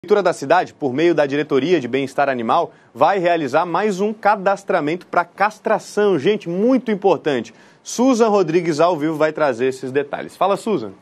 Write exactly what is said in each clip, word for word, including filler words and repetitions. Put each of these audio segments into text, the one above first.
A Prefeitura da cidade, por meio da Diretoria de Bem-Estar Animal, vai realizar mais um cadastramento para castração. Gente, muito importante. Susan Rodrigues, ao vivo, vai trazer esses detalhes. Fala, Susan.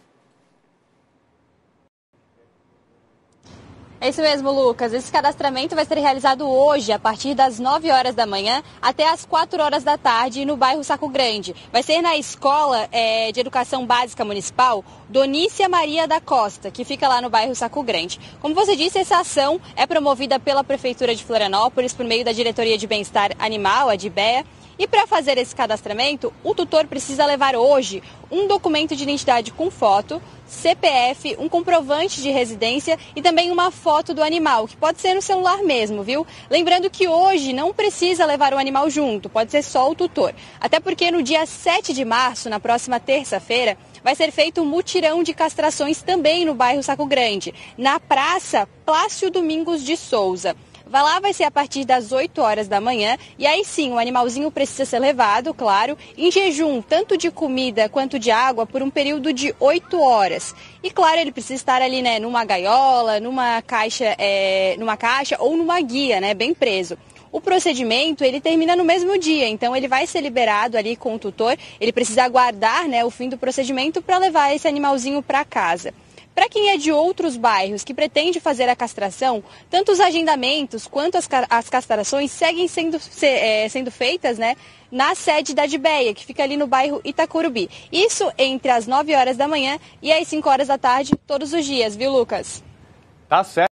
É isso mesmo, Lucas. Esse cadastramento vai ser realizado hoje, a partir das nove horas da manhã até as quatro horas da tarde, no bairro Saco Grande. Vai ser na Escola é, de Educação Básica Municipal Donícia Maria da Costa, que fica lá no bairro Saco Grande. Como você disse, essa ação é promovida pela Prefeitura de Florianópolis por meio da Diretoria de Bem-Estar Animal, a DIBEA. E para fazer esse cadastramento, o tutor precisa levar hoje um documento de identidade com foto, C P F, um comprovante de residência e também uma foto do animal, que pode ser no celular mesmo, viu? Lembrando que hoje não precisa levar o animal junto, pode ser só o tutor. Até porque no dia sete de março, na próxima terça-feira, vai ser feito um mutirão de castrações também no bairro Saco Grande, na Praça Plácio Domingos de Souza. Vai lá, vai ser a partir das oito horas da manhã e aí sim o animalzinho precisa ser levado, claro, em jejum, tanto de comida quanto de água, por um período de oito horas. E claro, ele precisa estar ali, né, numa gaiola, numa caixa, é, numa caixa ou numa guia, né, bem preso. O procedimento, ele termina no mesmo dia, então ele vai ser liberado ali com o tutor, ele precisa aguardar, né, o fim do procedimento para levar esse animalzinho para casa. Para quem é de outros bairros que pretende fazer a castração, tanto os agendamentos quanto as, as castrações seguem sendo, se, é, sendo feitas, né, na sede da DIBEA, que fica ali no bairro Itacurubi. Isso entre as nove horas da manhã e as cinco horas da tarde, todos os dias, viu, Lucas? Tá certo.